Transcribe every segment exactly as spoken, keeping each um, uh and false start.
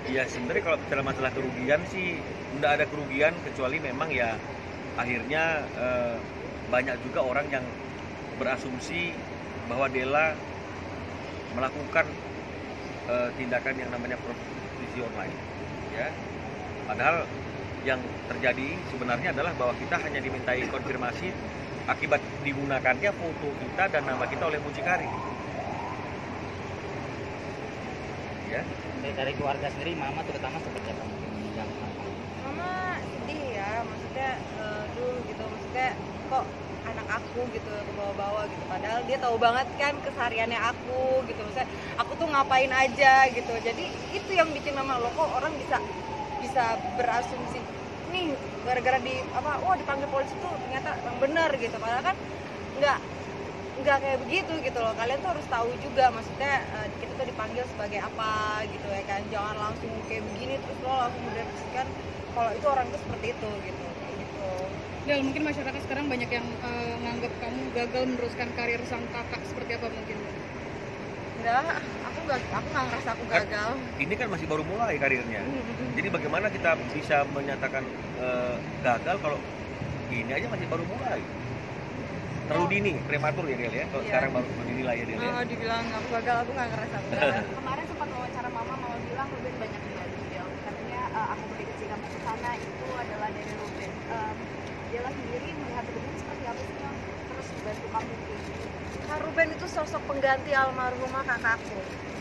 Ya sebenarnya kalau bicara masalah kerugian sih nggak ada kerugian kecuali memang ya akhirnya eh, banyak juga orang yang berasumsi bahwa Della melakukan eh, tindakan yang namanya prostitusi online, ya. Padahal yang terjadi sebenarnya adalah bahwa kita hanya dimintai konfirmasi akibat digunakannya foto kita dan nama kita oleh mucikari. Ya. Dari keluarga sendiri, mama terutama seperti apa? Mama sedih ya, maksudnya uh, dulu gitu, maksudnya kok anak aku gitu ke bawah-bawah gitu, padahal dia tahu banget kan kesehariannya aku gitu, maksudnya aku tuh ngapain aja gitu. Jadi itu yang bikin mama, lo kok orang bisa bisa berasumsi nih gara-gara di apa, wah dipanggil polisi tuh ternyata emang bener gitu, padahal kan nggak nggak kayak begitu gitu loh. Kalian tuh harus tahu juga, maksudnya uh, kita tuh dipanggil sebagai apa gitu ya kan, jangan langsung kayak begini terus lo langsung mendefinisikan kalau itu orang itu seperti itu gitu gitu. Del, mungkin masyarakat sekarang banyak yang uh, nganggap kamu gagal meneruskan karir sang kakak, seperti apa mungkin? Enggak, aku nggak aku nggak ngerasa aku gagal. Ini kan masih baru mulai karirnya. Jadi bagaimana kita bisa menyatakan uh, gagal kalau ini aja masih baru mulai? Terlalu dini, prematur ya Del ya. Kalau Iya. sekarang baru dinilai ya Del ya. Oh, dibilang aku gagal, aku nggak ngerasa aku gagal. Kemarin sempat wawancara mama, mama bilang Ruben banyak membantu Del. Katanya uh, akomodasi kamu ke sana itu adalah dari Ruben. Um, Della sendiri melihat Ruben seperti apa sih yang terus membantu kamu kayak gini? Kak Ruben itu sosok pengganti almarhumah kakakku.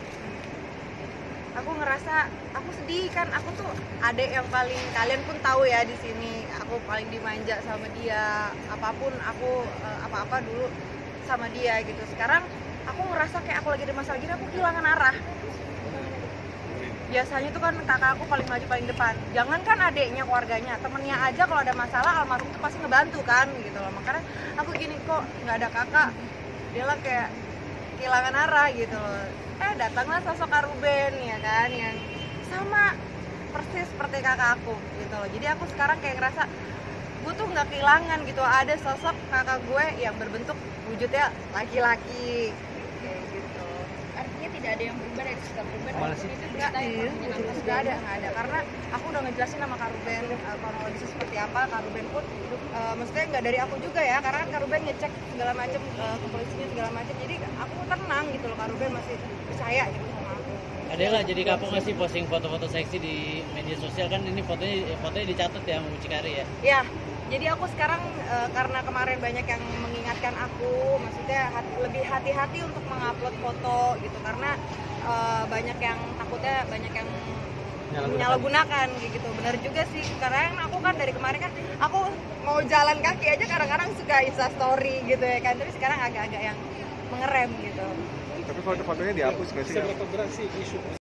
Aku ngerasa, aku sedih kan, aku tuh adek yang paling, kalian pun tahu ya di sini, aku paling dimanja sama dia, apapun aku eh, apa-apa dulu sama dia gitu. Sekarang aku ngerasa kayak aku lagi ada masalah gini, aku kehilangan arah. Biasanya tuh kan kakak aku paling maju paling depan. Jangankan adeknya, keluarganya, temennya aja kalau ada masalah almarhum tuh pasti ngebantu kan gitu loh. Makanya aku gini, kok nggak ada kakak, dia lah kayak kehilangan arah gitu loh. Eh datanglah sosok Kak Ruben ya kan, yang sama persis seperti kakak aku gitu loh. Jadi aku sekarang kayak ngerasa gue tuh nggak kehilangan gitu, ada sosok kakak gue yang berbentuk wujudnya laki-laki kayak gitu. Artinya tidak ada yang berubah dari sikap Ruben Mana walaupun sih? itu Nggak, cerita yang iya, pernah menyenangkan. nggak ada, nggak ada, karena aku udah ngejelasin sama Kak Ruben uh, kronologisnya seperti apa. Kak Ruben pun uh, maksudnya nggak dari aku juga ya, karena kan Kak Ruben ngecek segala macam uh, ke polisinya segala macam, jadi aku tenang gitu loh. Kak Ruben masih percaya gitu sama aku. Adalah, jadi kamu ngasih posting foto-foto seksi di media sosial kan, ini fotonya fotonya dicatat ya sama mucikari ya? Ya, jadi aku sekarang uh, karena kemarin banyak yang mengingatkan aku, maksudnya hati, lebih hati-hati untuk mengupload foto gitu, karena uh, banyak yang takutnya banyak yang menyalahgunakan kayak gitu. Benar juga sih, karena aku kan dari kemarin kan aku mau jalan kaki aja kadang-kadang suka Insta story gitu ya kan, tapi sekarang agak-agak yang mengerem gitu. Tapi foto-fotonya dihapus nggak sih? Seberapa berat sih isu